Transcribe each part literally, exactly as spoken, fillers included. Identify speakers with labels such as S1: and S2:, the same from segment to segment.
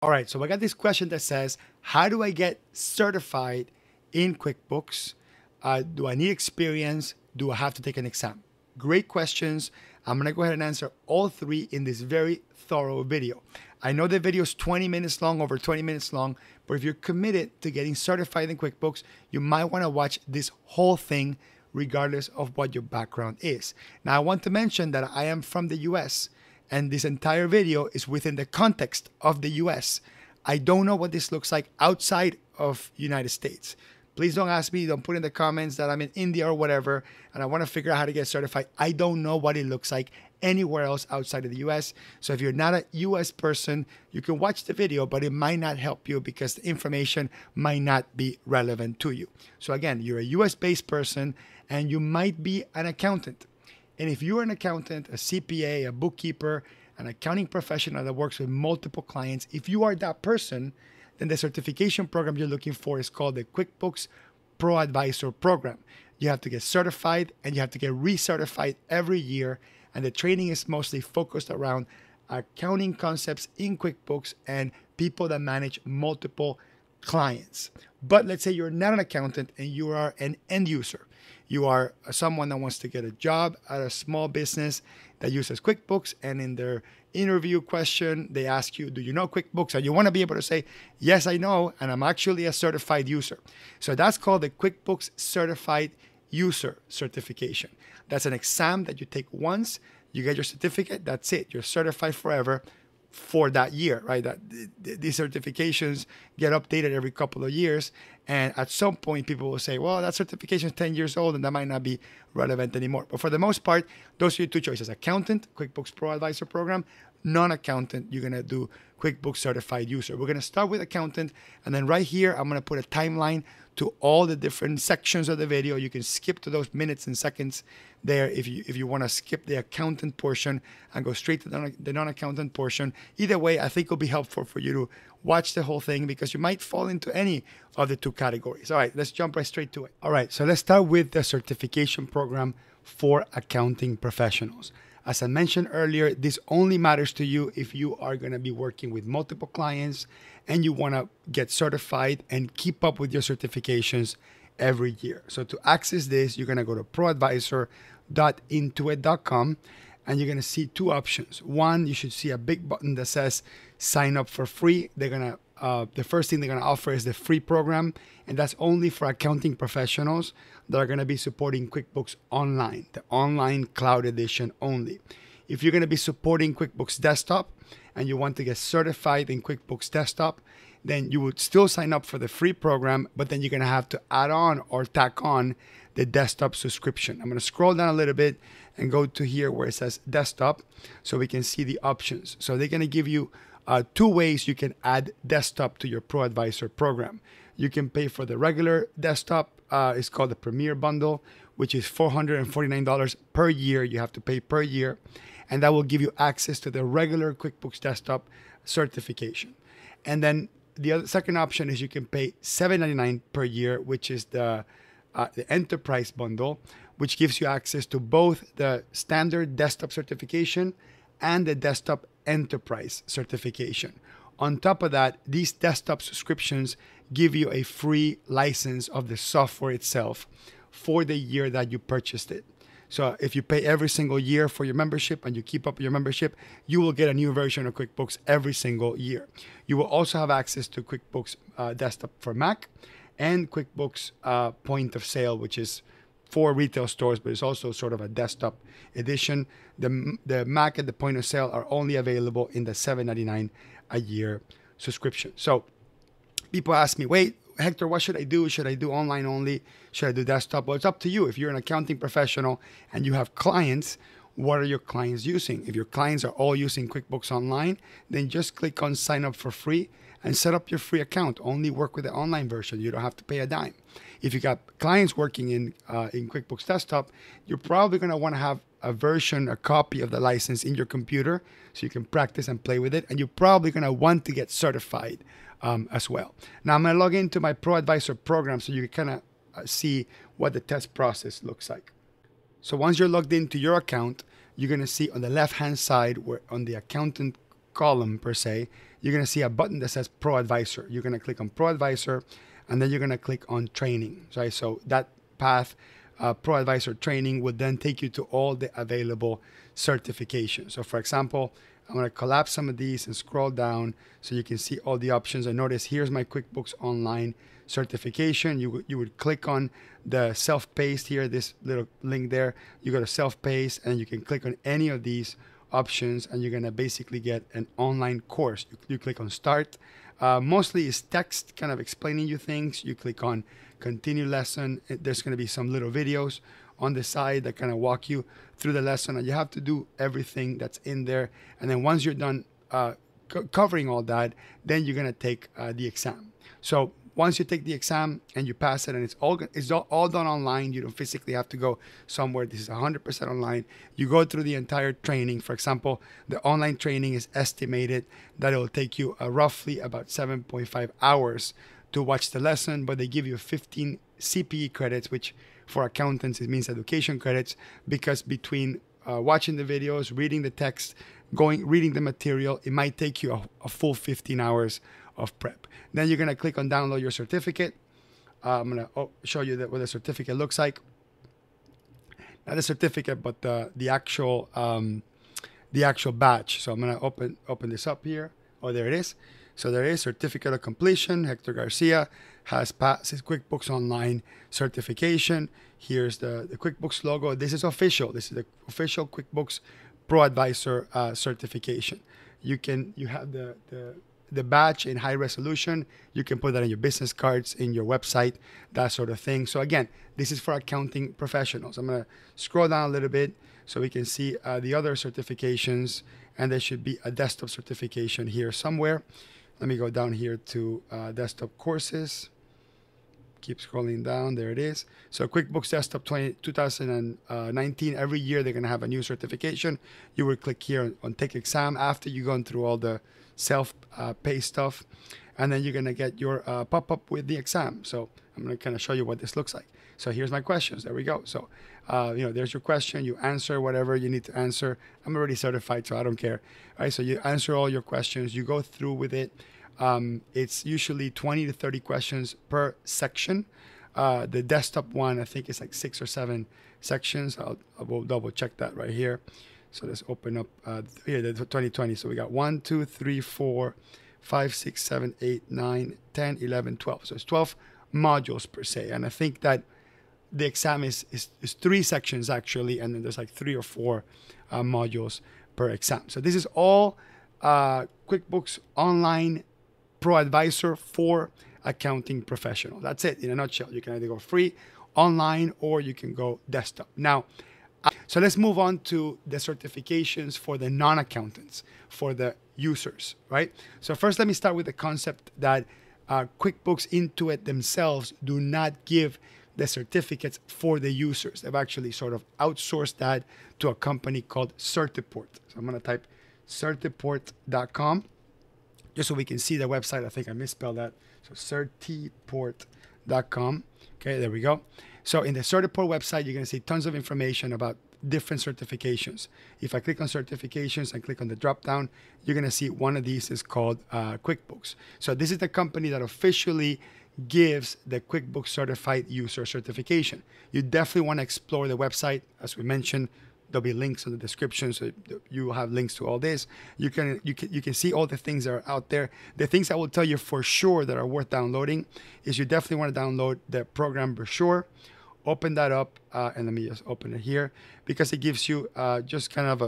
S1: All right, so I got this question that says, how do I get certified in QuickBooks? Uh, do I need experience? Do I have to take an exam? Great questions. I'm gonna go ahead and answer all three in this very thorough video. I know the video is twenty minutes long, over twenty minutes long, but if you're committed to getting certified in QuickBooks, you might wanna watch this whole thing regardless of what your background is. Now, I want to mention that I am from the U S, and this entire video is within the context of the U S. I don't know what this looks like outside of United States. Please don't ask me, don't put in the comments that I'm in India or whatever, and I want to figure out how to get certified. I don't know what it looks like anywhere else outside of the U S. So if you're not a U S person, you can watch the video, but it might not help you because the information might not be relevant to you. So again, you're a U S-based person, and you might be an accountant. And if you're an accountant, a C P A, a bookkeeper, an accounting professional that works with multiple clients, if you are that person, then the certification program you're looking for is called the QuickBooks ProAdvisor program. You have to get certified and you have to get recertified every year. And the training is mostly focused around accounting concepts in QuickBooks and people that manage multiple clients. But let's say you're not an accountant and you are an end user. You are someone that wants to get a job at a small business that uses QuickBooks, and in their interview question, they ask you, do you know QuickBooks? And you want to be able to say, yes, I know, and I'm actually a certified user. So that's called the QuickBooks Certified User Certification. That's an exam that you take once, you get your certificate, that's it. You're certified forever for that year, right? That these certifications get updated every couple of years, and at some point people will say, well, that certification is ten years old and that might not be relevant anymore. But for the most part, those are your two choices: accountant, QuickBooks ProAdvisor program; non-accountant, you're gonna do QuickBooks Certified User. We're gonna start with accountant, and then right here I'm gonna put a timeline to all the different sections of the video. You can skip to those minutes and seconds there if you if you want to skip the accountant portion and go straight to the, the non-accountant portion. Either way, I think it'll be helpful for you to watch the whole thing because you might fall into any of the two categories. All right, let's jump right straight to it. All right, so let's start with the certification program for accounting professionals. As I mentioned earlier, this only matters to you if you are going to be working with multiple clients and you want to get certified and keep up with your certifications every year. So to access this, you're going to go to pro advisor dot intuit dot com, and you're going to see two options. One, you should see a big button that says sign up for free. They're going to Uh, the first thing they're going to offer is the free program, and that's only for accounting professionals that are going to be supporting QuickBooks Online, the online cloud edition only. If you're going to be supporting QuickBooks Desktop and you want to get certified in QuickBooks Desktop, then you would still sign up for the free program, but then you're going to have to add on or tack on the desktop subscription. I'm going to scroll down a little bit and go to here where it says desktop so we can see the options. So they're going to give you Uh, two ways you can add desktop to your ProAdvisor program. You can pay for the regular desktop. Uh, it's called the Premier Bundle, which is four hundred forty-nine dollars per year. You have to pay per year. And that will give you access to the regular QuickBooks Desktop certification. And then the other, second option is you can pay seven ninety-nine per year, which is the, uh, the Enterprise Bundle, which gives you access to both the standard desktop certification and the desktop enterprise certification. On top of that, these desktop subscriptions give you a free license of the software itself for the year that you purchased it. So if you pay every single year for your membership and you keep up your membership, you will get a new version of QuickBooks every single year. You will also have access to QuickBooks uh, Desktop for Mac and QuickBooks uh, Point of Sale, which is for retail stores, but it's also sort of a desktop edition. The, the Mac and the Point of Sale are only available in the seven ninety-nine a year subscription. So people ask me, wait, Hector, what should I do? Should I do online only? Should I do desktop? Well, it's up to you. If you're an accounting professional and you have clients, what are your clients using? If your clients are all using QuickBooks Online, then just click on sign up for free and set up your free account. Only work with the online version. You don't have to pay a dime. If you got clients working in uh, in QuickBooks Desktop, you're probably going to want to have a version, a copy of the license in your computer so you can practice and play with it. And you're probably going to want to get certified um, as well. Now I'm going to log into my ProAdvisor program so you can kind of uh, see what the test process looks like. So once you're logged into your account, you're going to see on the left-hand side, where on the accountant column per se, you're going to see a button that says ProAdvisor. You're going to click on ProAdvisor, and then you're going to click on training. Right? So that path, uh, ProAdvisor training, would then take you to all the available certifications. So for example, I'm going to collapse some of these and scroll down so you can see all the options. And notice here's my QuickBooks Online certification. You, you would click on the self-paced here, this little link there. You go to self-paced and you can click on any of these options and you're going to basically get an online course. You, you click on start. Uh, mostly is text kind of explaining you things. You click on continue lesson. There's going to be some little videos on the side that kind of walk you through the lesson, and you have to do everything that's in there. And then once you're done uh, co covering all that, then you're going to take uh, the exam. So once you take the exam and you pass it, and it's all it's all, all done online, you don't physically have to go somewhere. This is one hundred percent online. You go through the entire training. For example, the online training is estimated that it will take you uh, roughly about seven point five hours to watch the lesson, but they give you fifteen C P E credits, which for accountants it means education credits, because between uh, watching the videos, reading the text, going reading the material, it might take you a, a full fifteen hours of prep. Then you're going to click on download your certificate. Uh, I'm going to oh, show you that what the certificate looks like. Not the certificate, but the the actual um, the actual badge. So I'm going to open open this up here. Oh, there it is. So there is certificate of completion. Hector Garcia has passed his QuickBooks Online certification. Here's the, the QuickBooks logo. This is official. This is the official QuickBooks ProAdvisor uh, certification. You can you have the, the the badge in high resolution. You can put that in your business cards, in your website, that sort of thing. So again, this is for accounting professionals. I'm gonna scroll down a little bit so we can see uh, the other certifications, and there should be a desktop certification here somewhere. Let me go down here to uh, desktop courses. Keep scrolling down. There it is. So QuickBooks Desktop twenty, twenty nineteen, every year they're going to have a new certification. You will click here on, on Take Exam after you've gone through all the self-pay uh, stuff. And then you're going to get your uh, pop-up with the exam. So I'm going to kind of show you what this looks like. So here's my questions. There we go. So, uh, you know, there's your question. You answer whatever you need to answer. I'm already certified, so I don't care. All right, so you answer all your questions. You go through with it. Um, it's usually twenty to thirty questions per section. Uh, the desktop one, I think it's like six or seven sections. I'll, I will double check that right here. So let's open up uh, here, the twenty twenty. So we got one, two, three, four, five, six, seven, eight, nine, ten, eleven, twelve. So it's twelve modules per se. And I think that the exam is, is, is three sections actually, and then there's like three or four uh, modules per exam. So this is all uh, QuickBooks Online ProAdvisor for accounting professional. That's it in a nutshell. You can either go free, online, or you can go desktop. Now, so let's move on to the certifications for the non-accountants, for the users, right? So first, let me start with the concept that uh, QuickBooks Intuit themselves do not give the certificates for the users. They've actually sort of outsourced that to a company called Certiport. So I'm going to type certiport dot com just so we can see the website. I think I misspelled that. So certiport dot com. Okay, there we go. So in the Certiport website, you're going to see tons of information about different certifications. If I click on certifications and click on the drop down, you're going to see one of these is called uh, QuickBooks. So this is the company that officially gives the QuickBooks Certified User Certification. You definitely want to explore the website. As we mentioned, there'll be links in the description, so you will have links to all this. You can you can you can see all the things that are out there. The things I will tell you for sure that are worth downloading is you definitely want to download the program brochure. Open that up, uh, and let me just open it here because it gives you uh, just kind of a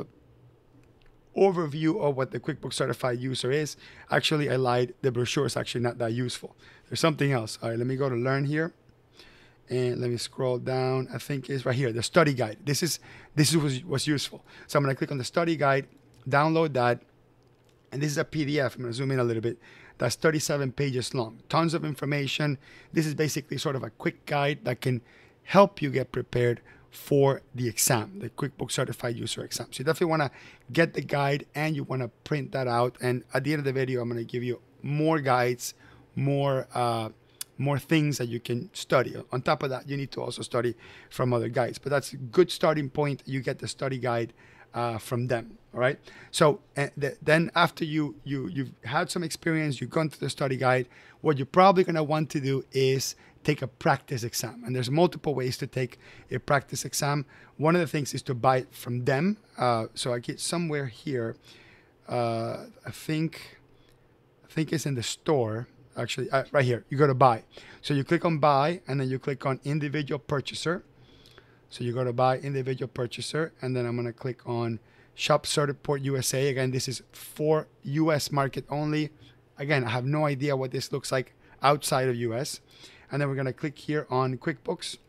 S1: overview of what the QuickBooks Certified User is. Actually, I lied. The brochure is actually not that useful. There's something else. All right, let me go to Learn here. And let me scroll down. I think it's right here, the study guide. This is this is what's, what's useful. So I'm going to click on the study guide, download that, and this is a P D F. I'm going to zoom in a little bit. That's thirty-seven pages long. Tons of information. This is basically sort of a quick guide that can help you get prepared for the exam, the QuickBooks Certified User exam. So you definitely want to get the guide and you want to print that out. And at the end of the video, I'm going to give you more guides, more uh, more things that you can study. On top of that, you need to also study from other guides. But that's a good starting point. You get the study guide uh, from them. All right. So uh, th then after you, you, you've had some experience, you've gone through the study guide, what you're probably going to want to do is take a practice exam. And there's multiple ways to take a practice exam. One of the things is to buy it from them. Uh, so I get somewhere here. Uh, I think, I think it's in the store. Actually, uh, right here, you go to buy. So you click on buy, and then you click on individual purchaser. So you go to buy individual purchaser, and then I'm going to click on Shop Certiport U S A. Again, this is for U S market only. Again, I have no idea what this looks like outside of U S. And then we're going to click here on QuickBooks.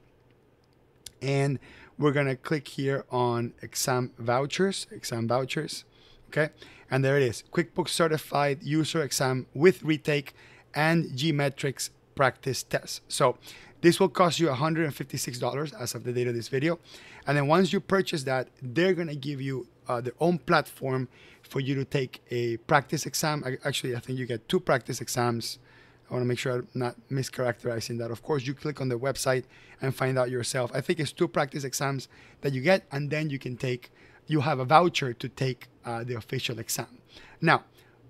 S1: And we're going to click here on exam vouchers, exam vouchers. Okay. And there it is. QuickBooks Certified User Exam with Retake and G-Metrics Practice Test. So this will cost you one hundred fifty-six dollars as of the date of this video. And then once you purchase that, they're going to give you uh, their own platform for you to take a practice exam. I, actually, I think you get two practice exams. I want to make sure I'm not mischaracterizing that. Of course, you click on the website and find out yourself. I think it's two practice exams that you get, and then you can take, you have a voucher to take uh, the official exam. Now,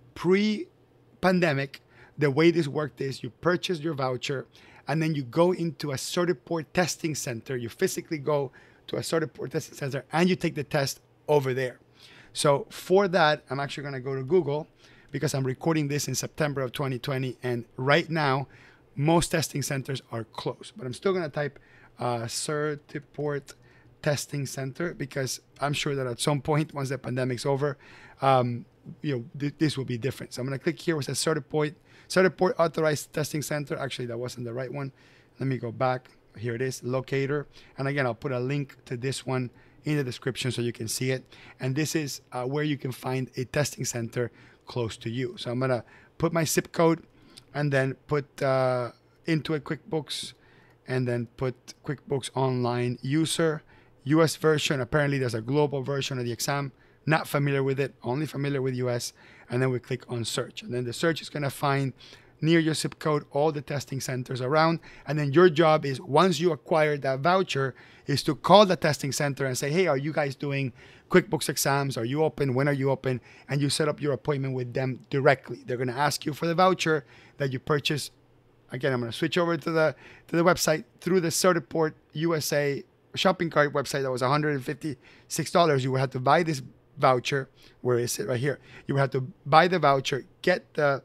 S1: pre-pandemic, the way this worked is you purchase your voucher, and then you go into a Certiport testing center. You physically go to a Certiport testing center, and you take the test over there. So for that, I'm actually going to go to Google, because I'm recording this in September of twenty twenty. And right now, most testing centers are closed. But I'm still going to type uh, Certiport testing center, because I'm sure that at some point, once the pandemic's over, um, you know, th this will be different. So I'm going to click here where it says Certiport, Certiport Authorized Testing Center. Actually, that wasn't the right one. Let me go back. Here it is, locator. And again, I'll put a link to this one in the description so you can see it. And this is uh, where you can find a testing center close to you. So I'm going to put my zip code and then put uh, into a QuickBooks, and then put QuickBooks Online User, U S version. Apparently there's a global version of the exam. Not familiar with it, only familiar with U S. And then we click on search. And then the search is going to find near your zip code all the testing centers around. And then your job is, once you acquire that voucher, is to call the testing center and say, hey, are you guys doing QuickBooks exams? Are you open? When are you open? And you set up your appointment with them directly. They're going to ask you for the voucher that you purchased. Again, I'm going to switch over to the to the website through the Certiport U S A shopping cart website. That was one hundred fifty-six dollars. You would have to buy this voucher. Where is it? Right here. You would have to buy the voucher, get the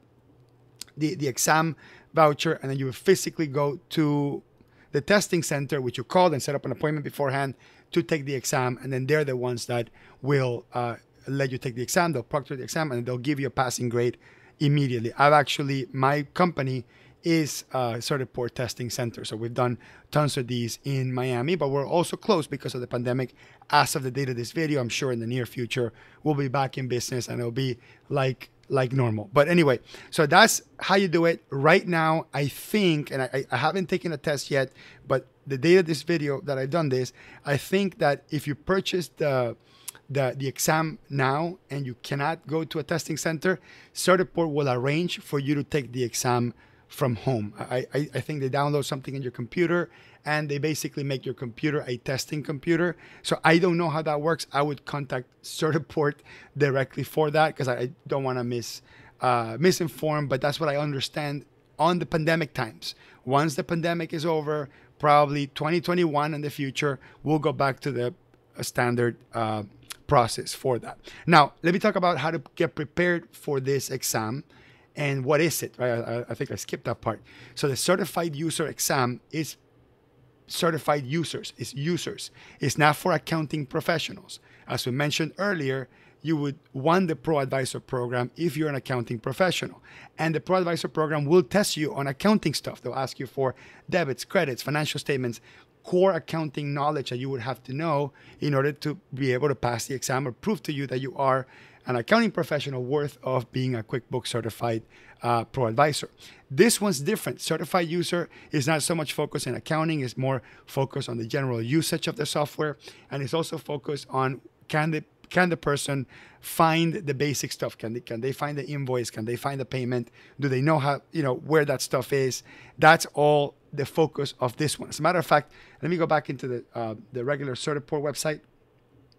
S1: the, the exam voucher, and then you would physically go to the testing center, which you called and set up an appointment beforehand to take the exam. And then they're the ones that will uh, let you take the exam. They'll proctor the exam, and they'll give you a passing grade immediately. I've actually, my company is a Certiport testing center. So we've done tons of these in Miami, but we're also closed because of the pandemic. As of the date of this video, I'm sure in the near future, we'll be back in business and it'll be like like normal. But anyway, so that's how you do it. Right now, I think, and I, I haven't taken a test yet, but the date of this video that I've done this, I think that if you purchase the The, the exam now and you cannot go to a testing center, Certiport will arrange for you to take the exam from home. I, I, I think they download something in your computer, and they basically make your computer a testing computer. So I don't know how that works. I would contact Certiport directly for that, because I, I don't want to miss uh, misinform, but that's what I understand on the pandemic times. Once the pandemic is over, probably twenty twenty-one in the future, we'll go back to the standard uh, process for that. Now, let me talk about how to get prepared for this exam and what is it, right? I, I think I skipped that part. So the certified user exam is certified users, it's users. It's not for accounting professionals. As we mentioned earlier, you would want the ProAdvisor program if you're an accounting professional. And the ProAdvisor program will test you on accounting stuff. They'll ask you for debits, credits, financial statements, core accounting knowledge that you would have to know in order to be able to pass the exam or prove to you that you are an accounting professional worth of being a QuickBooks certified uh, ProAdvisor. This one's different. Certified user is not so much focused in accounting, it's more focused on the general usage of the software, and it's also focused on can the can the person find the basic stuff? Can they can they find the invoice? Can they find the payment? Do they know how, you know, where that stuff is? That's all the focus of this one. As a matter of fact, let me go back into the uh, the regular Certiport website.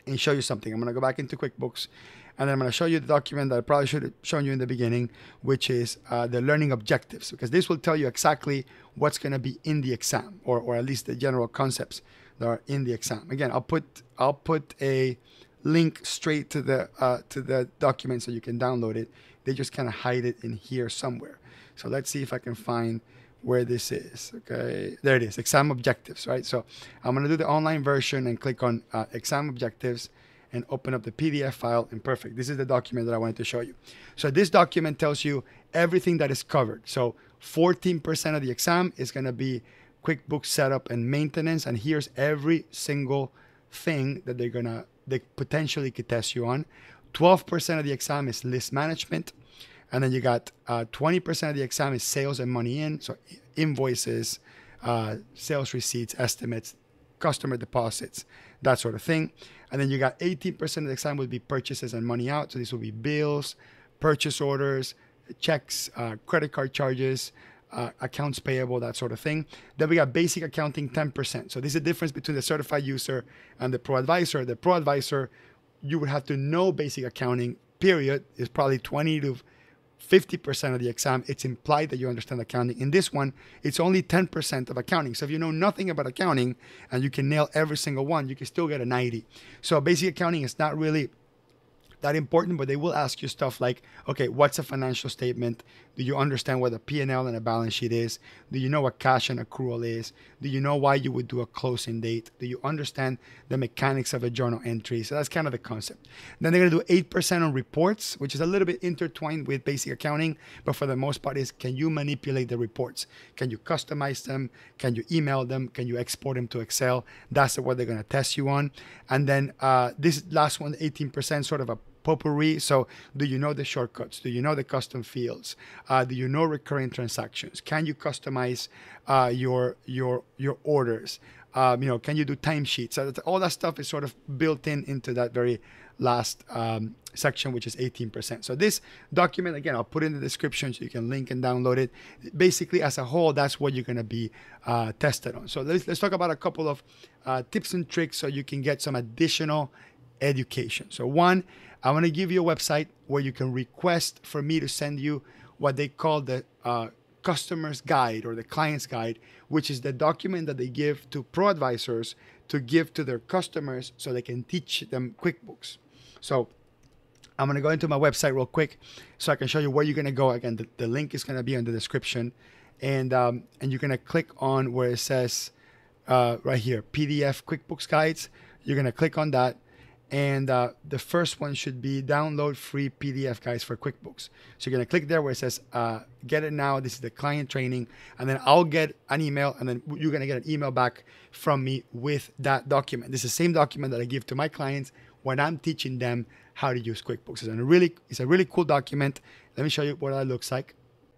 S1: and show you something. I'm going to go back into QuickBooks, and then I'm going to show you the document that I probably should have shown you in the beginning, which is uh, the learning objectives, because this will tell you exactly what's going to be in the exam, or, or at least the general concepts that are in the exam. Again, I'll put I'll put a link straight to the uh, to the document so you can download it. They just kind of hide it in here somewhere. So let's see if I can find where this is. Okay, there it is, exam objectives, right? So I'm going to do the online version and click on uh, exam objectives and open up the P D F file, and perfect. This is the document that I wanted to show you. So this document tells you everything that is covered. So fourteen percent of the exam is going to be QuickBooks setup and maintenance, and here's every single thing that they're going to, they potentially could test you on. twelve percent of the exam is list management. And then you got uh, twenty percent of the exam is sales and money in. So invoices, uh, sales receipts, estimates, customer deposits, that sort of thing. And then you got eighteen percent of the exam will be purchases and money out. So this will be bills, purchase orders, checks, uh, credit card charges, uh, accounts payable, that sort of thing. Then we got basic accounting, ten percent. So this is the difference between the certified user and the ProAdvisor. The ProAdvisor, you would have to know basic accounting, period, is probably twenty to fifty percent of the exam. It's implied that you understand accounting. In this one, it's only ten percent of accounting. So if you know nothing about accounting and you can nail every single one, you can still get a ninety. So basic accounting is not really that important, but they will ask you stuff like, okay, what's a financial statement? Do you understand what a P and L and a balance sheet is? Do you know what cash and accrual is? Do you know why you would do a closing date? Do you understand the mechanics of a journal entry? So that's kind of the concept. Then they're going to do eight percent on reports, which is a little bit intertwined with basic accounting, but for the most part is, can you manipulate the reports? Can you customize them? Can you email them? Can you export them to Excel? That's what they're going to test you on. And then uh, this last one, eighteen percent, sort of a potpourri. So do you know the shortcuts? Do you know the custom fields? Uh, do you know recurring transactions? Can you customize uh, your your your orders? Um, you know, can you do timesheets? So that, all that stuff is sort of built in into that very last um, section, which is eighteen percent. So this document, again, I'll put in the description so you can link and download it. Basically, as a whole, that's what you're going to be uh, tested on. So let's, let's talk about a couple of uh, tips and tricks so you can get some additional education. So one, I want to give you a website where you can request for me to send you what they call the uh, customer's guide or the client's guide, which is the document that they give to ProAdvisors to give to their customers so they can teach them QuickBooks. So I'm going to go into my website real quick so I can show you where you're going to go. Again, the, the link is going to be in the description. And, um, and you're going to click on where it says uh, right here, P D F QuickBooks Guides. You're going to click on that. And uh, the first one should be download free P D F guides for QuickBooks. So you're going to click there where it says, uh, get it now. This is the client training. And then I'll get an email, and then you're going to get an email back from me with that document. This is the same document that I give to my clients when I'm teaching them how to use QuickBooks. It's a really, it's a really cool document. Let me show you what that looks like.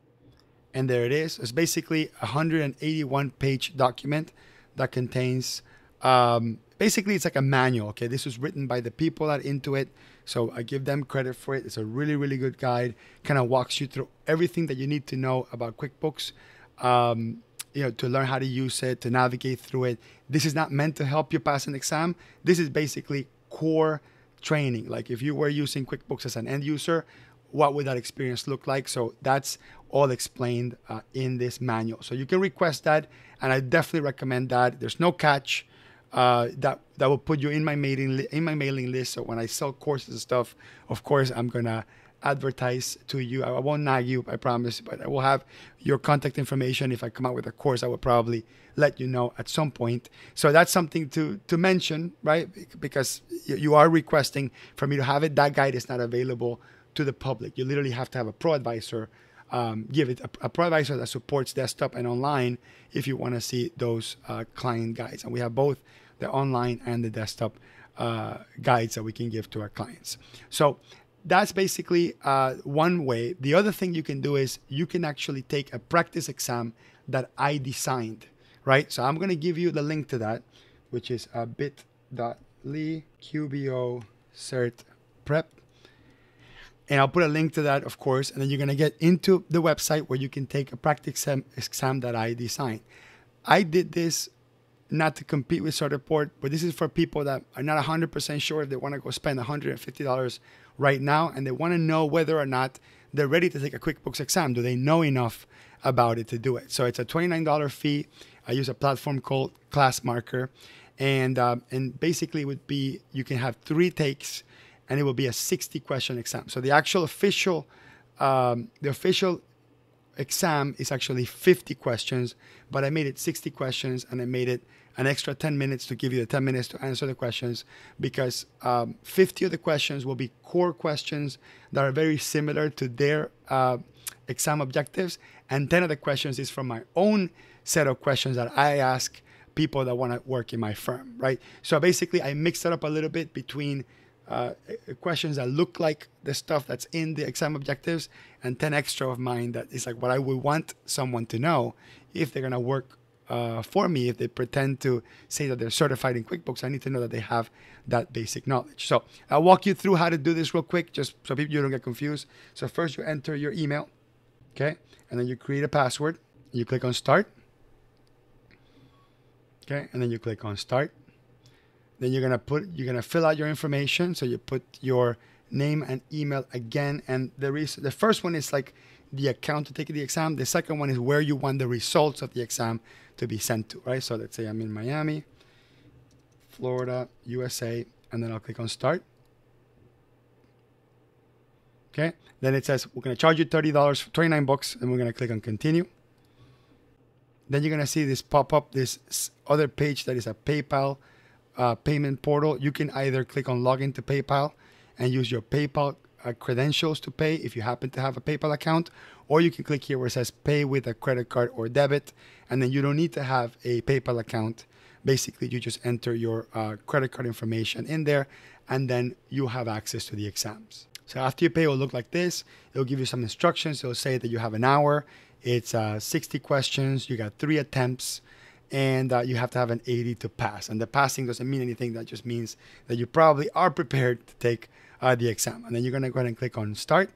S1: And there it is. It's basically a one hundred eighty-one page document that contains um, basically, it's like a manual, okay? This was written by the people that are into it, so I give them credit for it. It's a really, really good guide. Kind of walks you through everything that you need to know about QuickBooks, um, you know, to learn how to use it, to navigate through it. This is not meant to help you pass an exam. This is basically core training. Like if you were using QuickBooks as an end user, what would that experience look like? So that's all explained uh, in this manual. So you can request that, and I definitely recommend that. There's no catch. Uh, that that will put you in my mailing li- in my mailing list. So when I sell courses and stuff, of course I'm gonna advertise to you. I, I won't nag you, I promise, but I will have your contact information. If I come out with a course, I will probably let you know at some point. So that's something to to mention, right? Because you, you are requesting for me to have it. That guide is not available to the public. You literally have to have a ProAdvisor. Um, give it a, a ProAdvisor that supports desktop and online if you want to see those uh, client guides. And we have both the online and the desktop uh, guides that we can give to our clients. So that's basically uh, one way. The other thing you can do is you can actually take a practice exam that I designed, right? So I'm going to give you the link to that, which is uh, bit.ly Q B O Cert Prep. And I'll put a link to that, of course, and then you're going to get into the website where you can take a practice exam, exam that I designed. I did this not to compete with Certiport, but this is for people that are not one hundred percent sure if they want to go spend one hundred fifty dollars right now, and they want to know whether or not they're ready to take a QuickBooks exam. Do they know enough about it to do it? So it's a twenty-nine dollar fee. I use a platform called ClassMarker, and um, and basically it would be, you can have three takes, and it will be a sixty question exam. So the actual official, um, the official exam is actually fifty questions, but I made it sixty questions, and I made it an extra ten minutes to give you the ten minutes to answer the questions, because um, fifty of the questions will be core questions that are very similar to their uh, exam objectives, and ten of the questions is from my own set of questions that I ask people that want to work in my firm, right? So basically I mixed it up a little bit between uh, questions that look like the stuff that's in the exam objectives, and ten extra of mine that is like what I would want someone to know if they're going to work uh, for me. If they pretend to say that they're certified in QuickBooks, I need to know that they have that basic knowledge. So I'll walk you through how to do this real quick, just so people, you don't get confused. So first you enter your email, okay? And then you create a password. You click on start. Okay, and then you click on start. Then you're gonna put, you're gonna fill out your information. So you put your name and email again. And the reason, the first one is like the account to take the exam. The second one is where you want the results of the exam to be sent to, right? So let's say I'm in Miami, Florida, U S A, and then I'll click on start. Okay, then it says we're gonna charge you thirty dollars for twenty-nine bucks, and we're gonna click on continue. Then you're going to see this pop up, this other page that is a PayPal uh, payment portal. You can either click on login to PayPal and use your PayPal uh, credentials to pay if you happen to have a PayPal account, or you can click here where it says pay with a credit card or debit, and then you don't need to have a PayPal account. Basically, you just enter your uh, credit card information in there, and then you have access to the exams. So after you pay, it will look like this. It'll give you some instructions. It'll say that you have an hour. It's uh, sixty questions. You got three attempts, and uh, you have to have an eighty to pass. And the passing doesn't mean anything. That just means that you probably are prepared to take uh, the exam. And then you're going to go ahead and click on start.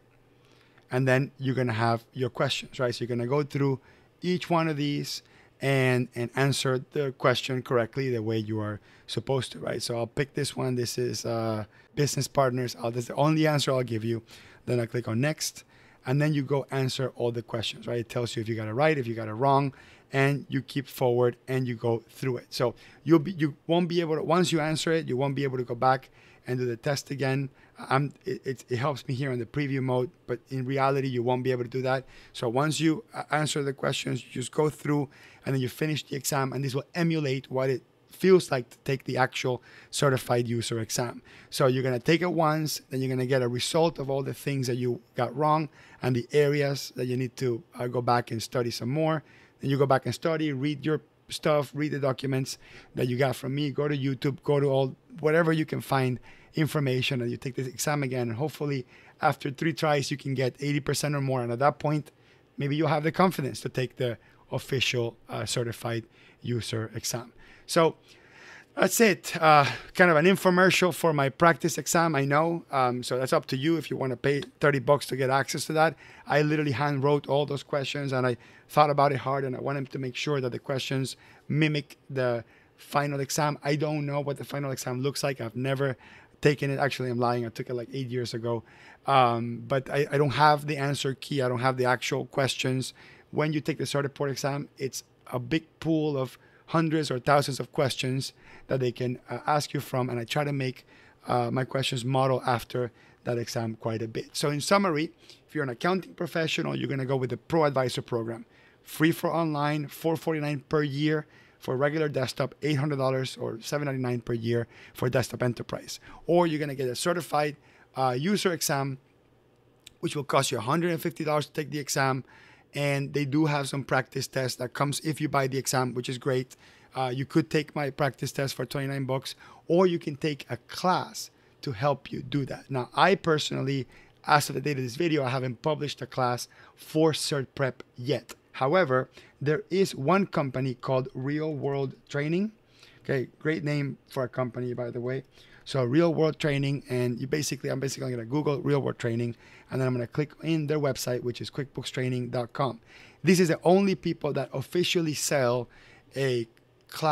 S1: And then you're going to have your questions, right? So you're going to go through each one of these and, and answer the question correctly the way you are supposed to, right? So I'll pick this one. This is uh, business partners. I'll, that's the only answer I'll give you. Then I click on next. And then you go answer all the questions, right? It tells you if you got it right, if you got it wrong, and you keep forward and you go through it. So you'll be, you won't be able to, once you answer it, you won't be able to go back and do the test again. I'm, it, it, it helps me here in the preview mode, but in reality, you won't be able to do that. So once you answer the questions, you just go through and then you finish the exam, and this will emulate what it feels like to take the actual certified user exam. So you're going to take it once, then you're going to get a result of all the things that you got wrong and the areas that you need to uh, go back and study some more. Then you go back and study, read your stuff, read the documents that you got from me, go to YouTube, go to all, whatever you can find information, and you take this exam again. And hopefully after three tries, you can get eighty percent or more. And at that point, maybe you'll have the confidence to take the official uh, certified user exam. So that's it. Uh, kind of an infomercial for my practice exam, I know. Um, so that's up to you if you want to pay thirty bucks to get access to that. I literally hand wrote all those questions, and I thought about it hard, and I wanted to make sure that the questions mimic the final exam. I don't know what the final exam looks like. I've never taken it. Actually, I'm lying. I took it like eight years ago. Um, but I, I don't have the answer key. I don't have the actual questions. When you take the Certiport exam, it's a big pool of hundreds or thousands of questions that they can uh, ask you from, and I try to make uh, my questions model after that exam quite a bit. So in summary, if you're an accounting professional, you're going to go with the ProAdvisor program. Free for online, four forty-nine per year. For regular desktop, eight hundred dollars or seven ninety-nine per year for desktop enterprise. Or you're going to get a certified uh, user exam, which will cost you one hundred fifty dollars to take the exam. And they do have some practice tests that comes if you buy the exam, which is great. Uh, you could take my practice test for twenty-nine bucks, or you can take a class to help you do that. Now, I personally, as of the date of this video, I haven't published a class for Cert Prep yet. However, there is one company called Real World Training. Okay, great name for a company, by the way. So Real World Training, and you basically, I'm basically going to Google Real World Training, and then I'm going to click in their website, which is quickbooks training dot com. This is the only people that officially sell a class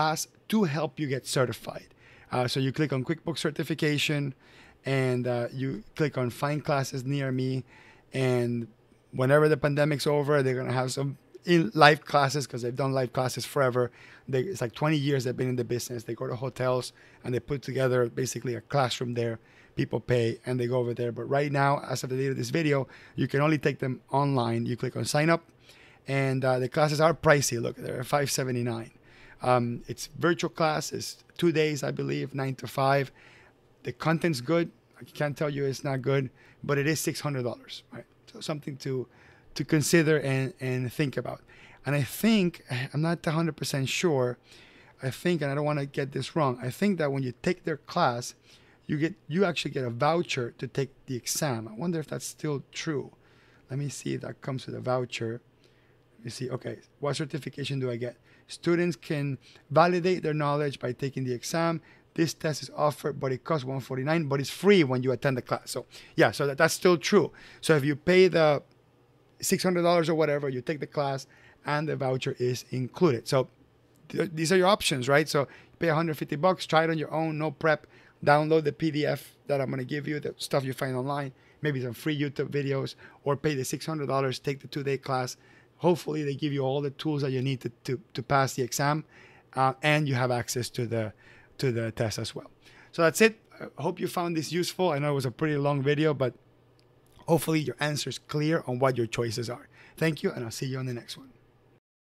S1: to help you get certified. Uh, so you click on QuickBooks certification, and uh, you click on find classes near me. And whenever the pandemic's over, they're gonna have some in live classes, because they've done live classes forever. They, it's like twenty years they've been in the business. They go to hotels and they put together basically a classroom there. People pay and they go over there. But right now, as of the date of this video, you can only take them online. You click on sign up, and uh, the classes are pricey. Look, they're five seventy-nine. Um, it's virtual class. It's two days, I believe, nine to five. The content's good. I can't tell you it's not good, but it is six hundred dollars, right? So something to to consider and, and think about. And I think, I'm not one hundred percent sure, I think, and I don't want to get this wrong, I think that when you take their class, you get you actually get a voucher to take the exam. I wonder if that's still true. Let me see if that comes with a voucher. Let me see, okay, what certification do I get? Students can validate their knowledge by taking the exam. This test is offered, but it costs one hundred forty-nine dollars, but it's free when you attend the class. So yeah, so that, that's still true. So if you pay the six hundred dollars or whatever, you take the class and the voucher is included. So th these are your options, right? So you pay one hundred fifty bucks, try it on your own, no prep, download the P D F that I'm going to give you, the stuff you find online, maybe some free YouTube videos, or pay the six hundred dollars, take the two-day class. Hopefully they give you all the tools that you need to, to, to pass the exam, uh, and you have access to the, to the test as well. So that's it. I hope you found this useful. I know it was a pretty long video, but hopefully your answer is clear on what your choices are. Thank you, and I'll see you on the next one.